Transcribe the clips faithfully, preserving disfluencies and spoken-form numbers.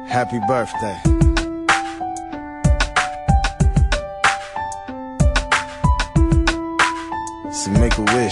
Happy birthday. So make a wish.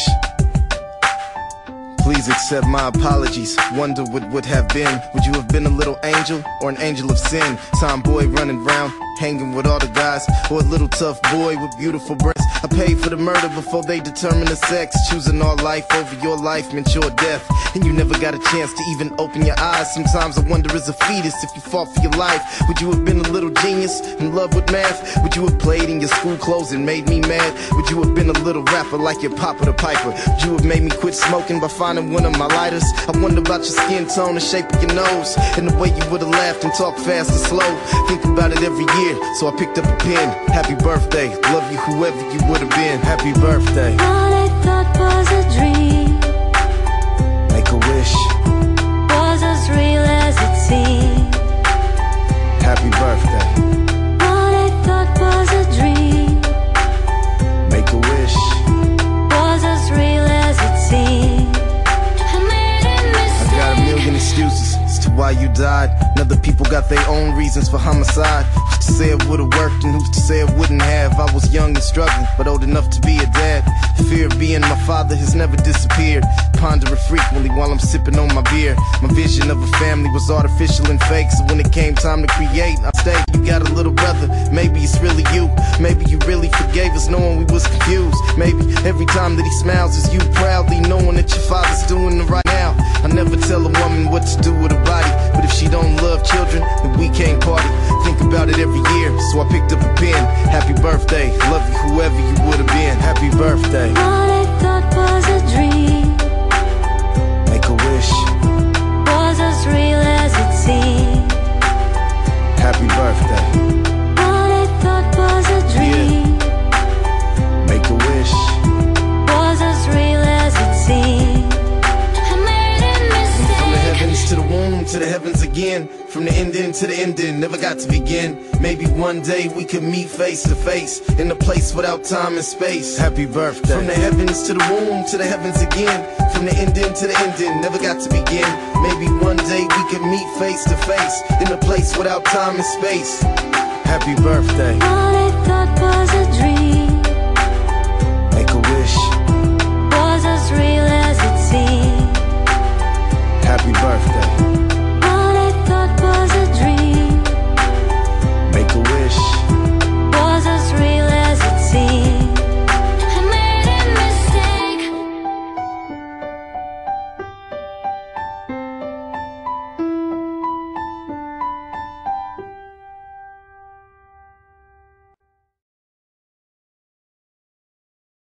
Please accept my apologies. Wonder what would have been. Would you have been a little angel or an angel of sin? Tomboy running round, hanging with all the guys, or a little tough boy with beautiful breasts? I paid for the murder before they determined the sex. Choosing our life over your life meant your death, and you never got a chance to even open your eyes. Sometimes I wonder, as a fetus, if you fought for your life, would you have been a little genius in love with math? Would you have played in your school clothes and made me mad? Would you have been a little rapper like your Papa the Piper? Would you have made me quit smoking by finding one of my lighters? I wonder about your skin tone, the shape of your nose, and the way you would have laughed and talked fast and slow. Think about it every year, so I picked up a pen. Happy birthday, love you whoever you would have been. Happy birthday. All I thought was a dream, make a wish, was as real as it seemed. Happy birthday. All I thought was a dream, make a wish, was as real as it seemed. I made a mistake. I got a million excuses as to why you died, and other people got their own reasons for homicide. Who's to say it would've worked and who's to say it wouldn't have? I was young and struggling, but old enough to be a dad. The fear of being my father has never disappeared. Ponder it frequently while I'm sipping on my beer. My vision of a family was artificial and fake, so when it came time to create, I stayed. You got a little brother, maybe it's really you. Maybe you really forgave us knowing we was confused. Maybe every time that he smiles is you proudly knowing that your father's doing it right now. I never tell a woman what to do with her body, but if she don't love children, then we can't party. Think about it every year, so I picked up a pen. Happy birthday, love you whoever you would have been. Happy birthday. All I thought was a dream, make a wish, was as real as it seemed. Happy birthday. All I thought was a dream, yeah. Make a wish, was as real as it seemed. I made a mistake. From the heavens to the womb, to the heavens again. From the ending to the ending, never got to begin. Maybe one day we could meet face to face in a place without time and space. Happy birthday. From the heavens to the womb, to the heavens again. From the ending to the ending, never got to begin. Maybe one day we could meet face to face in a place without time and space. Happy birthday. All I thought was a dream,